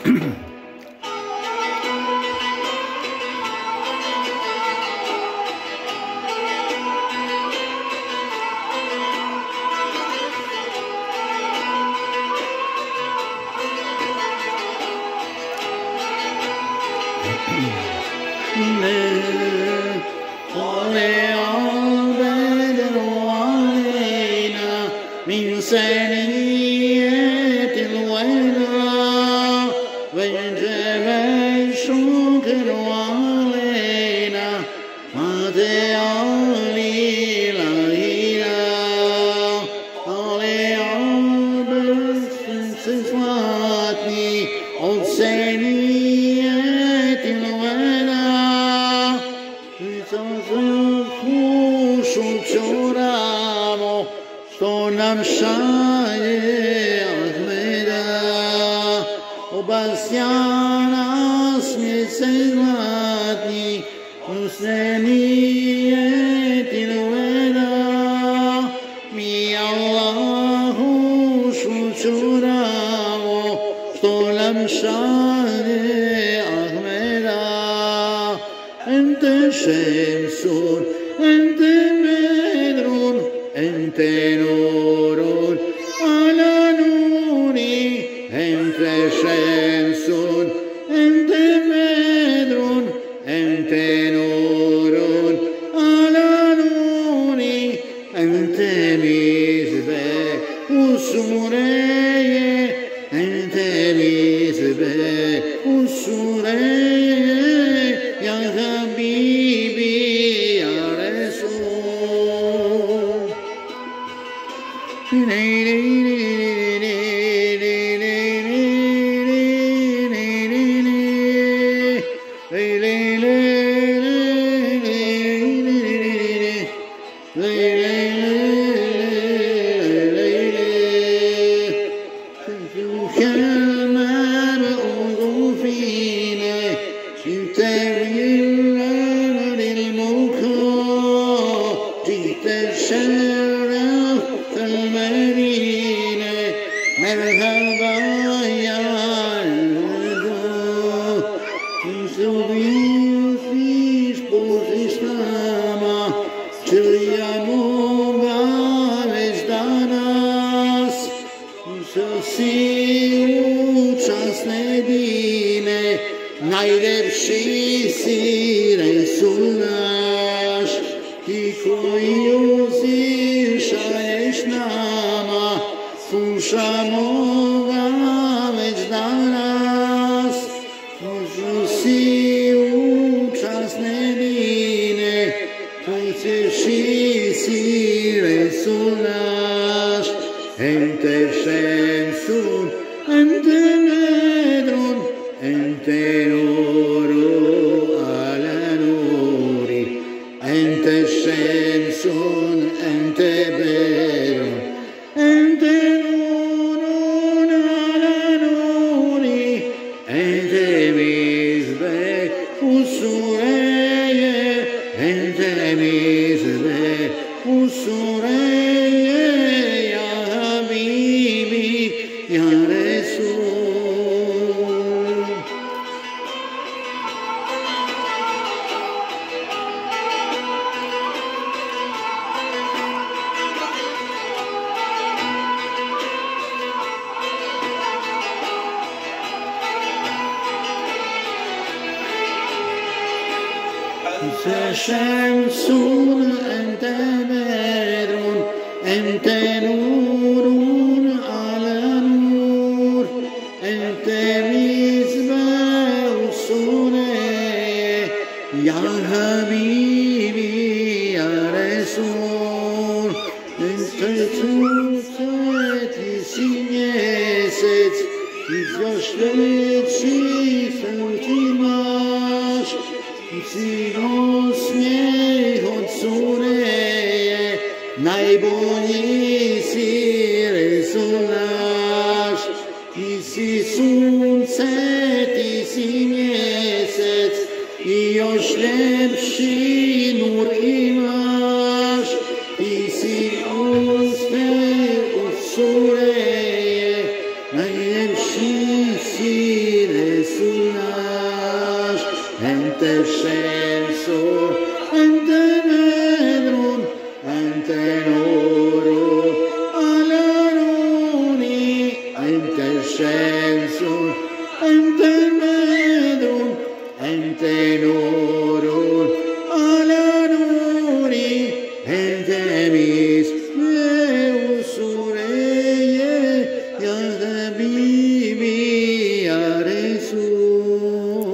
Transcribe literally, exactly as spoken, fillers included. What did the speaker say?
من سنية الوداع وجب الشكر علينا ما تعالي لا إله علي عبد صفاتي سنية الوداع خوش شرامو Stonam šaje Ahmeda, obasjanas mjesec zlatni, usnenijetin veda, mi Allahu šučuramo, stonam šaje Ahmeda, ente šemsun, ente bedrun, ente nurun ala nuri, ente şemsun, ente bedrun, ente nurun ala nuri, ente mizbeh usureye, ente mizbeh usureye, ya Habibi ya Resul. مرحبا يا Fiz por Islama, Chiliano Gales danas, si účastné dine, najlepší si Resul náš, ti koji uzvišaješ nama, slušamo ga već danas, si účastné dine, koji ćeš si Resul náš, ente šemsun, ente bedrun, ente nuru ala nuri, ente šemsun, ente bedrun, ente nurun ala nuri, ente mizbeh usureye, ente mizbeh usureye, ya Habibi ya Resul. Şemsun ente bedrun, ente nurun ala nur, ente mizbeh usureye, ya Habibi ya Resul. Ente tuceti si mjesec, još veći sam ti maš, si osmijeh od sureje, najbolji si Resul naš. Ti si sunce, ti si mjesec i još ljepši nur imaš. Ti si uspjeh od sureje, najljepši uscire sull'asc, ente scensor, ente medrum, ente noro, alaruni, ente scensor, ente medrum, ente noro, alaruni, ente mi